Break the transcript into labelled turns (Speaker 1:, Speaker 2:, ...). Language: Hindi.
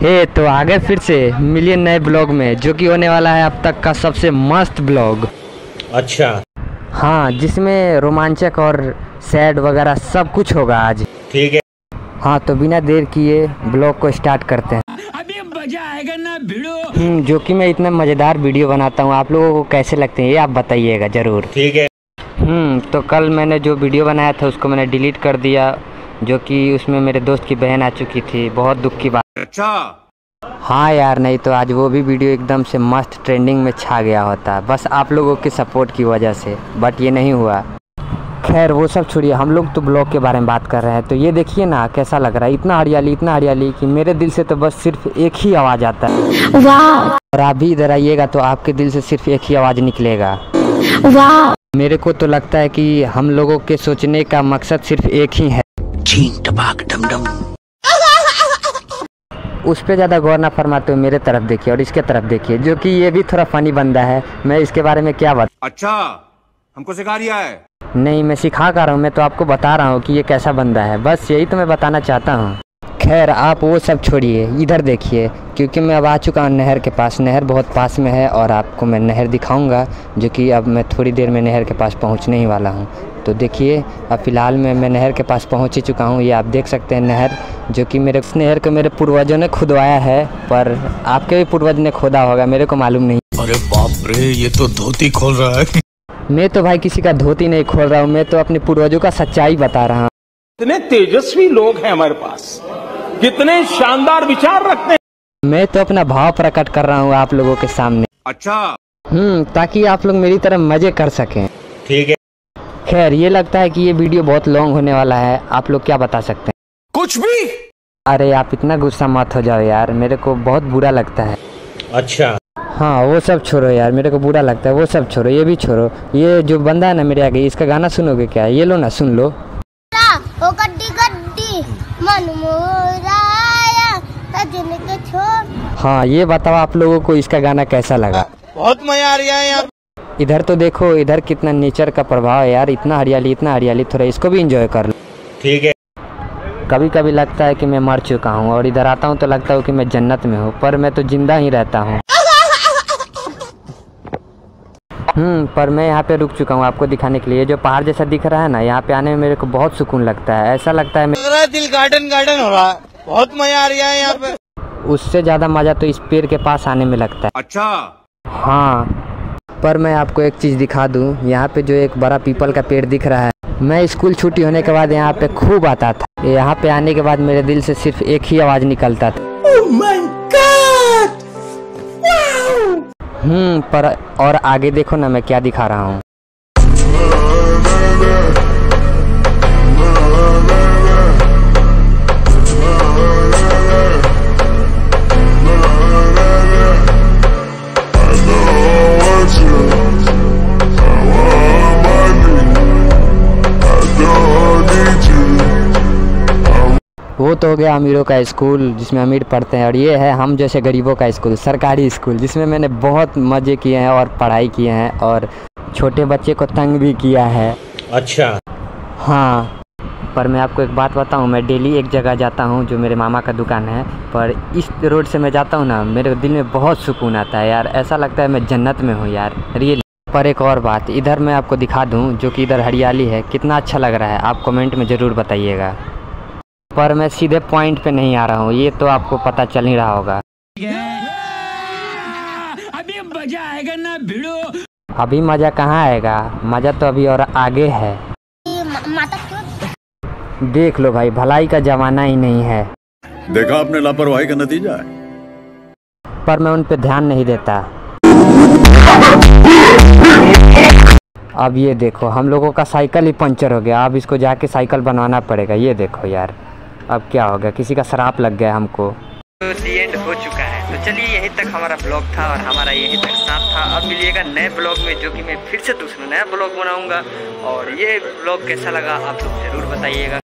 Speaker 1: हे तो आगे फिर से मिलियन नए ब्लॉग में, जो कि होने वाला है अब तक का सबसे मस्त ब्लॉग।
Speaker 2: अच्छा
Speaker 1: हाँ, जिसमें रोमांचक और सैड वगैरह सब कुछ होगा आज।
Speaker 2: ठीक है।
Speaker 1: हाँ तो बिना देर किए ब्लॉग को स्टार्ट करते हैं।
Speaker 3: अभी मजा आएगा ना भिड़ो।
Speaker 1: जो कि मैं इतना मज़ेदार वीडियो बनाता हूँ, आप लोगों को कैसे लगते हैं ये आप बताइएगा ज़रूर।
Speaker 2: ठीक है।
Speaker 1: तो कल मैंने जो वीडियो बनाया था उसको मैंने डिलीट कर दिया, जो कि उसमें मेरे दोस्त की बहन आ चुकी थी। बहुत दुख की बात।
Speaker 2: अच्छा
Speaker 1: हाँ यार, नहीं तो आज वो भी वीडियो एकदम से मस्त ट्रेंडिंग में छा गया होता, बस आप लोगों के सपोर्ट की वजह से, बट ये नहीं हुआ। खैर वो सब छोड़िए, हम लोग तो ब्लॉग के बारे में बात कर रहे हैं। तो ये देखिए ना कैसा लग रहा है, इतना हरियाली कि मेरे दिल से तो बस सिर्फ एक ही आवाज़ आता है, वाह। और आप भी इधर आइएगा तो आपके दिल से सिर्फ एक ही आवाज़ निकलेगा, वाह। मेरे को तो लगता है कि हम लोगों के सोचने का मकसद सिर्फ एक ही है,
Speaker 3: चीन टपाक डम डम।
Speaker 1: उस पर ज़्यादा गौर ना फरमाते हुए मेरे तरफ देखिए और इसके तरफ देखिए, जो कि ये भी थोड़ा फनी बंदा है। मैं इसके बारे में क्या बता।
Speaker 2: अच्छा हमको सिखा रिया है?
Speaker 1: नहीं, मैं सिखा कर रहा हूँ, मैं तो आपको बता रहा हूँ कि ये कैसा बंदा है, बस यही तो मैं बताना चाहता हूँ। खैर आप वो सब छोड़िए, इधर देखिए, क्योंकि मैं अब आ चुका हूँ नहर के पास। नहर बहुत पास में है और आपको मैं नहर दिखाऊंगा, जो कि अब मैं थोड़ी देर में नहर के पास पहुँचने ही वाला हूँ। तो देखिए अब फ़िलहाल मैं नहर के पास पहुँच ही चुका हूँ। ये आप देख सकते हैं नहर, जो कि मेरे नहर को मेरे पूर्वजों ने खुदवाया है, पर आपके भी पूर्वज ने खोदा होगा, मेरे को मालूम नहीं।
Speaker 3: अरे बाप रे, ये तो धोती खोल रहा है।
Speaker 1: मैं तो भाई किसी का धोती नहीं खोल रहा हूँ, मैं तो अपने पूर्वजों का सच्चाई बता रहा हूँ।
Speaker 4: कितने तेजस्वी लोग हैं हमारे पास, कितने शानदार विचार रखते हैं।
Speaker 1: मैं तो अपना भाव प्रकट कर रहा हूँ आप लोगों के सामने।
Speaker 2: अच्छा
Speaker 1: ताकि आप लोग मेरी तरह मजे कर सकें।
Speaker 2: ठीक है।
Speaker 1: खैर ये लगता है कि ये वीडियो बहुत लॉन्ग होने वाला है, आप लोग क्या बता सकते हैं?
Speaker 2: कुछ भी।
Speaker 1: अरे आप इतना गुस्सा मत हो जाओ यार, मेरे को बहुत बुरा लगता है।
Speaker 2: अच्छा
Speaker 1: हाँ वो सब छोड़ो यार, मेरे को बुरा लगता है, वो सब छोड़ो, ये भी छोड़ो। ये जो बंदा है ना मेरे आगे, इसका गाना सुनोगे क्या? ये लो ना, सुन लो।
Speaker 5: ओ गड्डी गड्डी मन मोराया सजन के छोड़।
Speaker 1: हाँ ये बताओ आप लोगों को इसका गाना कैसा लगा?
Speaker 4: बहुत मजा आ रहा है यार।
Speaker 1: इधर तो देखो, इधर कितना नेचर का प्रभाव है यार, इतना हरियाली, थोड़ा इसको भी एंजॉय कर लो।
Speaker 2: ठीक है।
Speaker 1: कभी कभी लगता है कि मैं मर चुका हूँ और इधर आता हूँ तो लगता है कि मैं जन्नत में हूँ, पर मैं तो जिंदा ही रहता हूँ। पर मैं यहाँ पे रुक चुका हूँ आपको दिखाने के लिए। जो पहाड़ जैसा दिख रहा है ना, यहाँ पे आने में मेरे को बहुत सुकून लगता है। ऐसा लगता है
Speaker 4: दिल गार्डन हो रहा है, बहुत मजा आ रहा है यहाँ पे।
Speaker 1: उससे ज़्यादा मज़ा तो इस पेड़ के पास आने में लगता है।
Speaker 2: अच्छा
Speaker 1: हाँ, पर मैं आपको एक चीज़ दिखा दूँ, यहाँ पे जो एक बड़ा पीपल का पेड़ दिख रहा है, मैं स्कूल छुट्टी होने के बाद यहाँ पे खूब आता था। यहाँ पे आने के बाद मेरे दिल से सिर्फ एक ही आवाज़ निकलता था,
Speaker 4: Oh my God!
Speaker 1: पर और आगे देखो ना मैं क्या दिखा रहा हूँ। वो तो हो गया अमीरों का स्कूल जिसमें अमीर पढ़ते हैं, और ये है हम जैसे गरीबों का स्कूल, सरकारी स्कूल, जिसमें मैंने बहुत मज़े किए हैं और पढ़ाई किए हैं और छोटे बच्चे को तंग भी किया है।
Speaker 2: अच्छा
Speaker 1: हाँ, पर मैं आपको एक बात बताऊं, मैं डेली एक जगह जाता हूं जो मेरे मामा का दुकान है, पर इस रोड से मैं जाता हूं ना, मेरे दिल में बहुत सुकून आता है यार, ऐसा लगता है मैं जन्नत में हूँ यार, रियली। पर एक और बात इधर मैं आपको दिखा दूँ, जो कि इधर हरियाली है, कितना अच्छा लग रहा है, आप कमेंट में ज़रूर बताइएगा। पर मैं सीधे पॉइंट पे नहीं आ रहा हूँ, ये तो आपको पता चल ही रहा होगा।
Speaker 3: अभी मजा आएगा ना भिड़ो।
Speaker 1: अभी मज़ा कहाँ आएगा, मज़ा तो अभी और आगे है। देख लो भाई, भलाई का जमाना ही नहीं है।
Speaker 6: देखा आपने लापरवाही का नतीजा है।
Speaker 1: पर मैं उन पे ध्यान नहीं देता। अब ये देखो, हम लोगों का साइकिल ही पंचर हो गया, अब इसको जाके साइकिल बनवाना पड़ेगा। ये देखो यार, अब क्या होगा, किसी का श्राप लग गया हमको। तो दी एंड हो चुका है। तो चलिए यहीं तक हमारा ब्लॉग था और हमारा यहीं तक साथ था। अब मिलिएगा नए ब्लॉग में, जो कि मैं फिर से दूसरा नया ब्लॉग बनाऊंगा, और ये ब्लॉग कैसा लगा आप लोग ज़रूर बताइएगा।